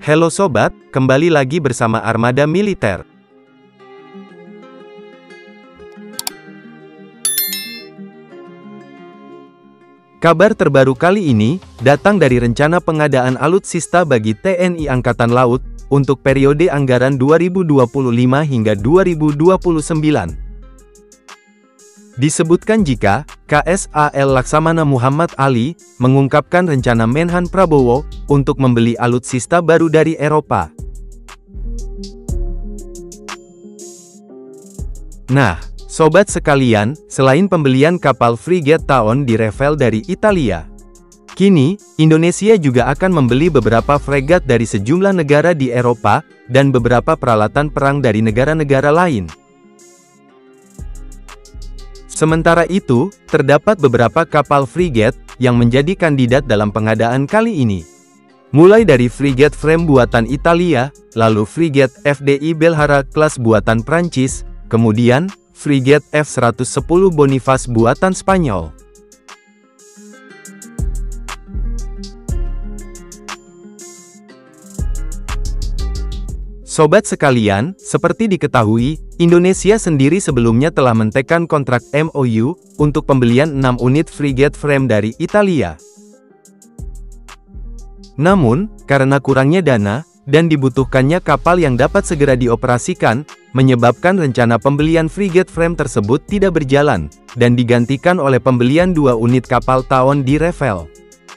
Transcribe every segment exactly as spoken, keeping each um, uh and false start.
Halo sobat, kembali lagi bersama Armada Militer. Kabar terbaru kali ini, datang dari rencana pengadaan alutsista bagi T N I Angkatan Laut, untuk periode anggaran dua ribu dua puluh lima hingga dua ribu dua puluh sembilan. Disebutkan jika, K S A L Laksamana Muhammad Ali, mengungkapkan rencana Menhan Prabowo, untuk membeli alutsista baru dari Eropa. Nah, sobat sekalian, selain pembelian kapal frigate Taon di Rafale dari Italia, kini, Indonesia juga akan membeli beberapa fregat dari sejumlah negara di Eropa, dan beberapa peralatan perang dari negara-negara lain. Sementara itu, terdapat beberapa kapal frigate, yang menjadi kandidat dalam pengadaan kali ini. Mulai dari frigate frame buatan Italia, lalu frigate F D I Belhara kelas buatan Prancis, kemudian, frigate F seratus sepuluh Boniface buatan Spanyol. Sobat sekalian, seperti diketahui, Indonesia sendiri sebelumnya telah mentekan kontrak M O U, untuk pembelian enam unit frigate frame dari Italia. Namun, karena kurangnya dana, dan dibutuhkannya kapal yang dapat segera dioperasikan, menyebabkan rencana pembelian frigate frame tersebut tidak berjalan, dan digantikan oleh pembelian dua unit kapal Taon di Rafale.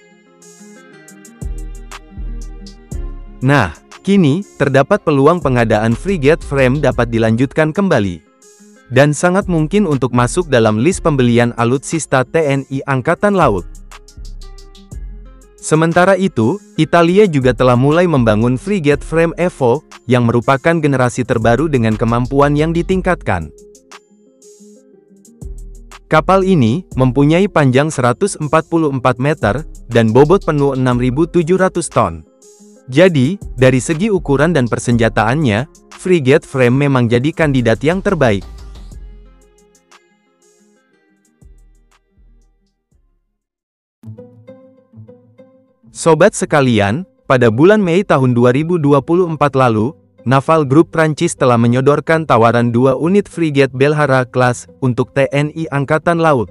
Nah, kini, terdapat peluang pengadaan frigate frame dapat dilanjutkan kembali. Dan sangat mungkin untuk masuk dalam list pembelian alutsista T N I Angkatan Laut. Sementara itu, Italia juga telah mulai membangun frigate frame Evo, yang merupakan generasi terbaru dengan kemampuan yang ditingkatkan. Kapal ini, mempunyai panjang seratus empat puluh empat meter, dan bobot penuh enam ribu tujuh ratus ton. Jadi, dari segi ukuran dan persenjataannya, frigate frame memang jadi kandidat yang terbaik. Sobat sekalian, pada bulan Mei tahun dua ribu dua puluh empat lalu, Naval Group Prancis telah menyodorkan tawaran dua unit frigate Belhara class untuk T N I Angkatan Laut.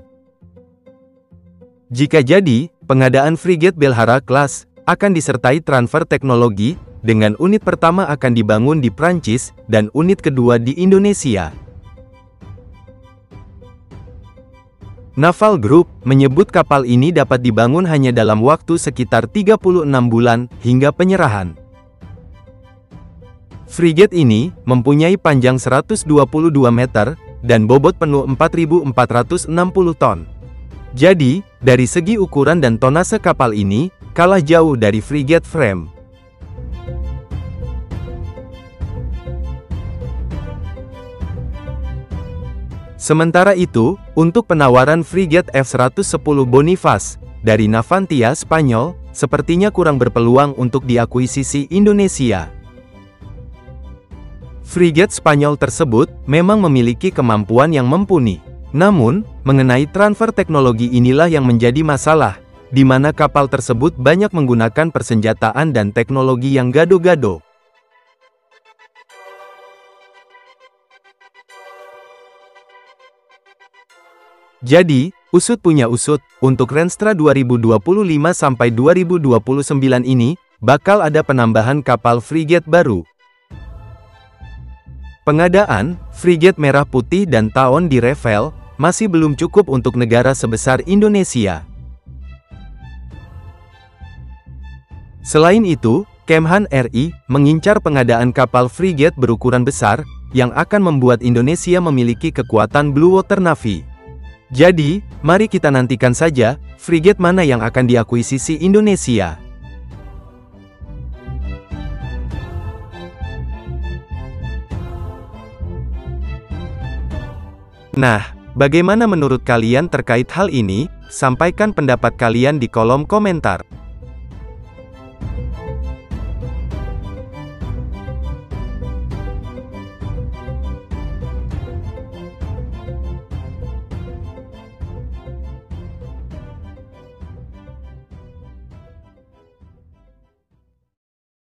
Jika jadi, pengadaan frigate Belhara class akan disertai transfer teknologi, dengan unit pertama akan dibangun di Prancis, dan unit kedua di Indonesia. Naval Group menyebut kapal ini dapat dibangun hanya dalam waktu sekitar tiga puluh enam bulan, hingga penyerahan. Frigate ini, mempunyai panjang seratus dua puluh dua meter, dan bobot penuh empat ribu empat ratus enam puluh ton. Jadi, dari segi ukuran dan tonase kapal ini, kalah jauh dari frigate frame. Sementara itu, untuk penawaran frigate F seratus sepuluh Boniface, dari Navantia Spanyol, sepertinya kurang berpeluang untuk diakuisisi Indonesia. Frigate Spanyol tersebut, memang memiliki kemampuan yang mumpuni. Namun, mengenai transfer teknologi inilah yang menjadi masalah, di mana kapal tersebut banyak menggunakan persenjataan dan teknologi yang gado-gado. Jadi, usut punya usut, untuk Renstra dua ribu dua puluh lima sampai dua ribu dua puluh sembilan ini, bakal ada penambahan kapal frigate baru. Pengadaan frigate Merah Putih dan Taon di Rafale masih belum cukup untuk negara sebesar Indonesia. Selain itu, Kemhan R I mengincar pengadaan kapal frigate berukuran besar, yang akan membuat Indonesia memiliki kekuatan Blue Water Navy. Jadi, mari kita nantikan saja, frigate mana yang akan diakuisisi Indonesia. Nah, bagaimana menurut kalian terkait hal ini? Sampaikan pendapat kalian di kolom komentar.